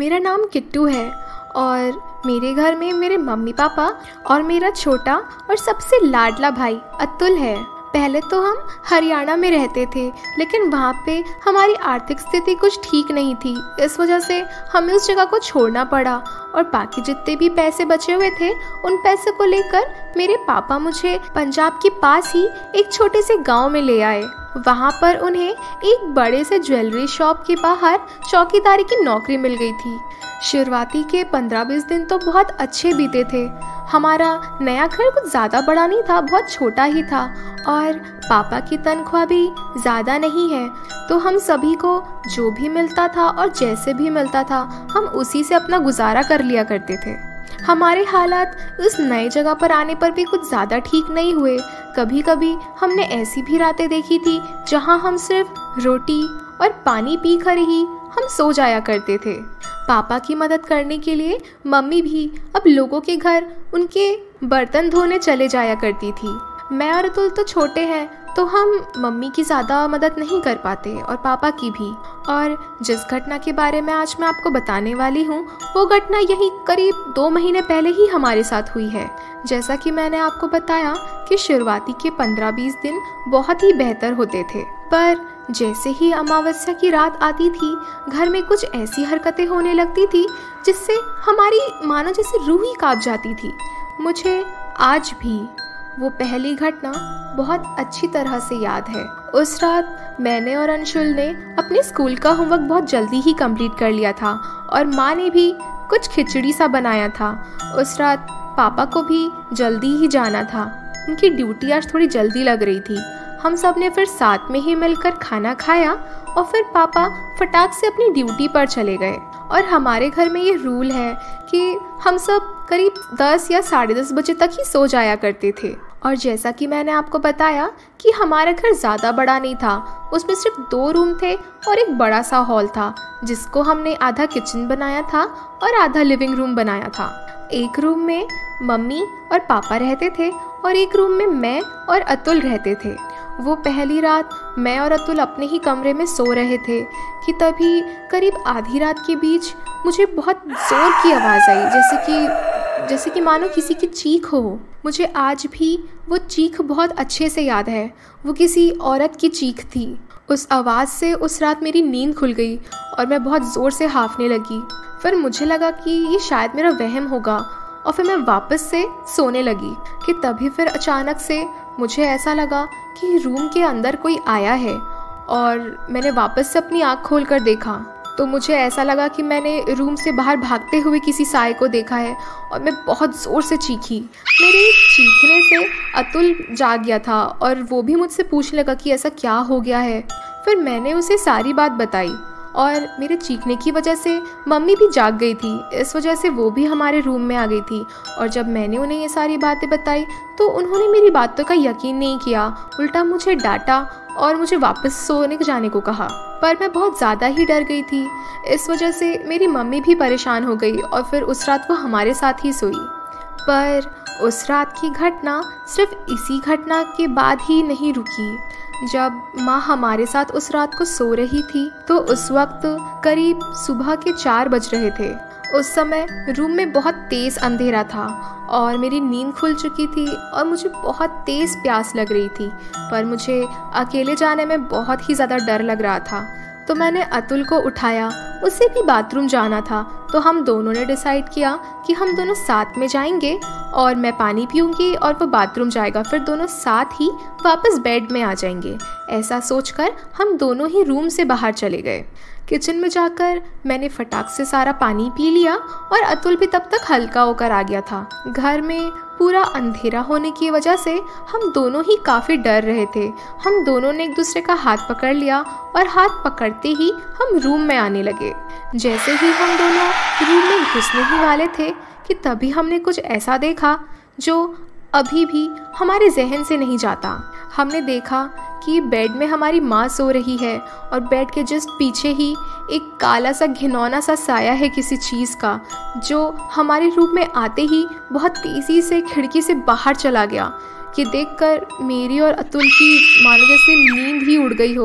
मेरा नाम किट्टू है और मेरे घर में मेरे मम्मी पापा और मेरा छोटा और सबसे लाडला भाई अतुल है। पहले तो हम हरियाणा में रहते थे, लेकिन वहाँ पे हमारी आर्थिक स्थिति कुछ ठीक नहीं थी। इस वजह से हमें उस जगह को छोड़ना पड़ा और बाकी जितने भी पैसे बचे हुए थे उन पैसे को लेकर मेरे पापा मुझे पंजाब के पास ही एक छोटे से गांव में ले आए। वहाँ पर उन्हें एक बड़े से ज्वेलरी शॉप के बाहर चौकीदारी की नौकरी मिल गई थी। शुरुआती के 15-20 दिन तो बहुत अच्छे बीते थे। हमारा नया घर कुछ ज़्यादा बड़ा नहीं था, बहुत छोटा ही था और पापा की तनख्वाह भी ज़्यादा नहीं है, तो हम सभी को जो भी मिलता था और जैसे भी मिलता था हम उसी से अपना गुजारा कर लिया करते थे। हमारे हालात उस नई जगह पर आने पर भी कुछ ज़्यादा ठीक नहीं हुए। कभी कभी हमने ऐसी भी रातें देखी थी जहाँ हम सिर्फ रोटी और पानी पी कर ही हम सो जाया करते थे। पापा की मदद करने के लिए मम्मी भी अब लोगों के घर उनके बर्तन धोने चले जाया करती थी। मैं और अतुल तो छोटे हैं, तो हम मम्मी की ज़्यादा मदद नहीं कर पाते और पापा की भी। और जिस घटना के बारे में आज मैं आपको बताने वाली हूँ वो घटना यही करीब 2 महीने पहले ही हमारे साथ हुई है। जैसा कि मैंने आपको बताया कि शुरुआती के 15-20 दिन बहुत ही बेहतर होते थे, पर जैसे ही अमावस्या की रात आती थी घर में कुछ ऐसी हरकतें होने लगती थी जिससे हमारी मानो जैसे रूह ही कांप जाती थी। मुझे आज भी वो पहली घटना बहुत अच्छी तरह से याद है। उस रात मैंने और अंशुल ने अपने स्कूल का होमवर्क बहुत जल्दी ही कंप्लीट कर लिया था और माँ ने भी कुछ खिचड़ी सा बनाया था। उस रात पापा को भी जल्दी ही जाना था, उनकी ड्यूटी आज थोड़ी जल्दी लग रही थी। हम सब ने फिर साथ में ही मिलकर खाना खाया और फिर पापा फटाक से अपनी ड्यूटी पर चले गए। और हमारे घर में ये रूल है कि हम सब करीब 10 या 10:30 बजे तक ही सो जाया करते थे। और जैसा कि मैंने आपको बताया कि हमारा घर ज़्यादा बड़ा नहीं था, उसमें सिर्फ 2 रूम थे और एक बड़ा सा हॉल था जिसको हमने आधा किचन बनाया था और आधा लिविंग रूम बनाया था। एक रूम में मम्मी और पापा रहते थे और एक रूम में मैं और अतुल रहते थे। वो पहली रात मैं और अतुल अपने ही कमरे में सो रहे थे कि तभी करीब आधी रात के बीच मुझे बहुत ज़ोर की आवाज़ आई, जैसे कि मानो किसी की चीख हो। मुझे आज भी वो चीख बहुत अच्छे से याद है। वो किसी औरत की चीख थी। उस आवाज़ से उस रात मेरी नींद खुल गई और मैं बहुत ज़ोर से हांफने लगी। फिर मुझे लगा कि ये शायद मेरा वहम होगा और फिर मैं वापस से सोने लगी कि तभी फिर अचानक से मुझे ऐसा लगा कि रूम के अंदर कोई आया है और मैंने वापस से अपनी आँख खोल कर देखा तो मुझे ऐसा लगा कि मैंने रूम से बाहर भागते हुए किसी साए को देखा है और मैं बहुत ज़ोर से चीखी। मेरे चीखने से अतुल जाग गया था और वो भी मुझसे पूछने लगा कि ऐसा क्या हो गया है। फिर मैंने उसे सारी बात बताई और मेरे चीखने की वजह से मम्मी भी जाग गई थी। इस वजह से वो भी हमारे रूम में आ गई थी और जब मैंने उन्हें ये सारी बातें बताई तो उन्होंने मेरी बातों का यकीन नहीं किया, उल्टा मुझे डांटा और मुझे वापस सोने जाने को कहा। पर मैं बहुत ज़्यादा ही डर गई थी। इस वजह से मेरी मम्मी भी परेशान हो गई और फिर उस रात वो हमारे साथ ही सोई। पर उस रात की घटना सिर्फ इसी घटना के बाद ही नहीं रुकी। जब माँ हमारे साथ उस रात को सो रही थी तो उस वक्त करीब सुबह के 4 बज रहे थे। उस समय रूम में बहुत तेज़ अंधेरा था और मेरी नींद खुल चुकी थी और मुझे बहुत तेज़ प्यास लग रही थी, पर मुझे अकेले जाने में बहुत ही ज़्यादा डर लग रहा था। तो मैंने अतुल को उठाया, उसे भी बाथरूम जाना था, तो हम दोनों ने डिसाइड किया कि हम दोनों साथ में जाएंगे और मैं पानी पीऊँगी और वो बाथरूम जाएगा, फिर दोनों साथ ही वापस बेड में आ जाएंगे। ऐसा सोचकर हम दोनों ही रूम से बाहर चले गए। किचन में जाकर मैंने फटाक से सारा पानी पी लिया और अतुल भी तब तक हल्का होकर आ गया था। घर में पूरा अंधेरा होने की वजह से हम दोनों ही काफ़ी डर रहे थे। हम दोनों ने एक दूसरे का हाथ पकड़ लिया और हाथ पकड़ते ही हम रूम में आने लगे। जैसे ही हम दोनों रूम में घुसने ही वाले थे कि तभी हमने कुछ ऐसा देखा जो अभी भी हमारे जहन से नहीं जाता। हमने देखा कि बेड में हमारी माँ सो रही है और बेड के जस्ट पीछे ही एक काला सा घिनौना सा साया है किसी चीज़ का, जो हमारे रूम में आते ही बहुत तेज़ी से खिड़की से बाहर चला गया। ये देखकर मेरी और अतुल की मानो जैसे नींद ही उड़ गई हो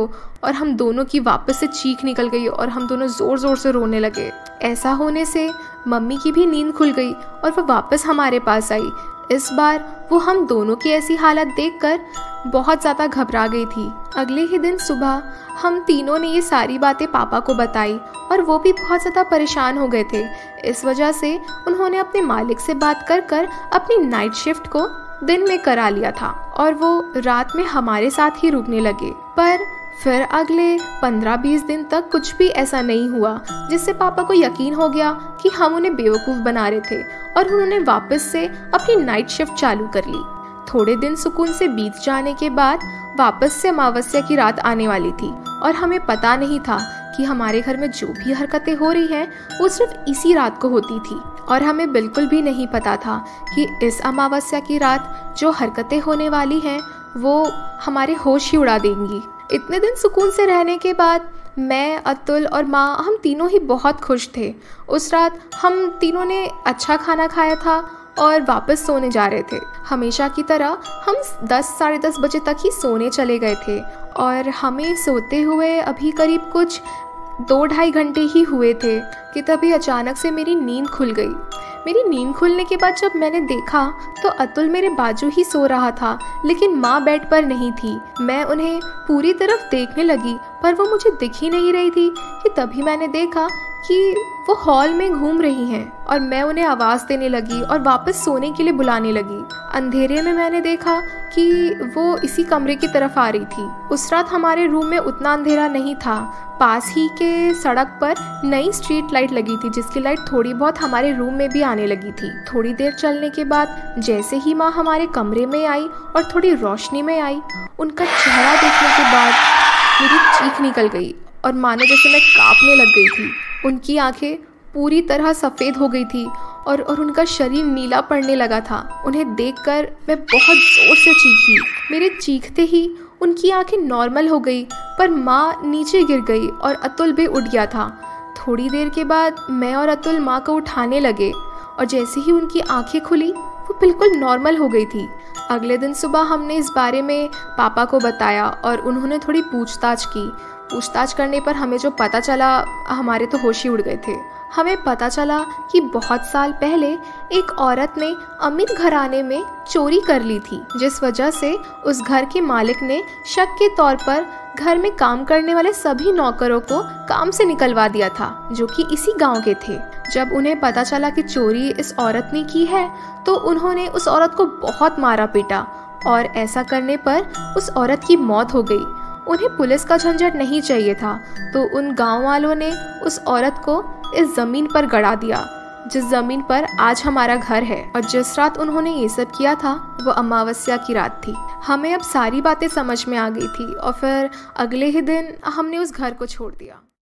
और हम दोनों की वापस से चीख निकल गई और हम दोनों ज़ोर ज़ोर से रोने लगे। ऐसा होने से मम्मी की भी नींद खुल गई और वह वापस हमारे पास आई। इस बार वो हम दोनों की ऐसी हालत देखकर बहुत ज़्यादा घबरा गई थी। अगले ही दिन सुबह हम तीनों ने ये सारी बातें पापा को बताई और वो भी बहुत ज़्यादा परेशान हो गए थे। इस वजह से उन्होंने अपने मालिक से बात कर अपनी नाइट शिफ्ट को दिन में करा लिया था और वो रात में हमारे साथ ही रुकने लगे। पर फिर अगले 15-20 दिन तक कुछ भी ऐसा नहीं हुआ, जिससे पापा को यकीन हो गया कि हम उन्हें बेवकूफ़ बना रहे थे और उन्होंने वापस से अपनी नाइट शिफ्ट चालू कर ली। थोड़े दिन सुकून से बीत जाने के बाद वापस से अमावस्या की रात आने वाली थी और हमें पता नहीं था कि हमारे घर में जो भी हरकतें हो रही हैं वो सिर्फ इसी रात को होती थी और हमें बिल्कुल भी नहीं पता था कि इस अमावस्या की रात जो हरकतें होने वाली हैं वो हमारे होश ही उड़ा देंगी। इतने दिन सुकून से रहने के बाद मैं, अतुल और माँ हम तीनों ही बहुत खुश थे। उस रात हम तीनों ने अच्छा खाना खाया था और वापस सोने जा रहे थे। हमेशा की तरह हम 10 साढ़े 10 बजे तक ही सोने चले गए थे और हमें सोते हुए अभी करीब कुछ 2-2.5 घंटे ही हुए थे कि तभी अचानक से मेरी नींद खुल गई। मेरी नींद खुलने के बाद जब मैंने देखा तो अतुल मेरे बाजू ही सो रहा था, लेकिन माँ बेड पर नहीं थी। मैं उन्हें पूरी तरफ देखने लगी पर वो मुझे दिख ही नहीं रही थी कि तभी मैंने देखा कि वो हॉल में घूम रही हैं और मैं उन्हें आवाज़ देने लगी और वापस सोने के लिए बुलाने लगी। अंधेरे में मैंने देखा कि वो इसी कमरे की तरफ आ रही थी। उस रात हमारे रूम में उतना अंधेरा नहीं था। पास ही के सड़क पर नई स्ट्रीट लाइट लगी थी जिसकी लाइट थोड़ी बहुत हमारे रूम में भी आने लगी थी। थोड़ी देर चलने के बाद जैसे ही माँ हमारे कमरे में आई और थोड़ी रोशनी में आई, उनका चेहरा देखने के बाद मेरी चीख निकल गई और मानो जैसे मैं कांपने लग गई थी। उनकी आंखें पूरी तरह सफ़ेद हो गई थी और उनका शरीर नीला पड़ने लगा था। उन्हें देखकर मैं बहुत ज़ोर से चीखी। मेरे चीखते ही उनकी आंखें नॉर्मल हो गई पर माँ नीचे गिर गई और अतुल भी उठ गया था। थोड़ी देर के बाद मैं और अतुल माँ को उठाने लगे और जैसे ही उनकी आंखें खुली वो बिल्कुल नॉर्मल हो गई थी। अगले दिन सुबह हमने इस बारे में पापा को बताया और उन्होंने थोड़ी पूछताछ की। पूछताछ करने पर हमें जो पता चला, हमारे तो होश ही उड़ गए थे। हमें पता चला कि बहुत साल पहले एक औरत ने अमीर घराने में चोरी कर ली थी, जिस वजह से उस घर के मालिक ने शक के तौर पर घर में काम करने वाले सभी नौकरों को काम से निकलवा दिया था, जो कि इसी गांव के थे। जब उन्हें पता चला कि चोरी इस औरत ने की है तो उन्होंने उस औरत को बहुत मारा पीटा और ऐसा करने पर उस औरत की मौत हो गई। उन्हें पुलिस का झंझट नहीं चाहिए था तो उन गांव वालों ने उस औरत को इस ज़मीन पर गड़ा दिया जिस ज़मीन पर आज हमारा घर है। और जिस रात उन्होंने ये सब किया था वो अमावस्या की रात थी। हमें अब सारी बातें समझ में आ गई थी और फिर अगले ही दिन हमने उस घर को छोड़ दिया।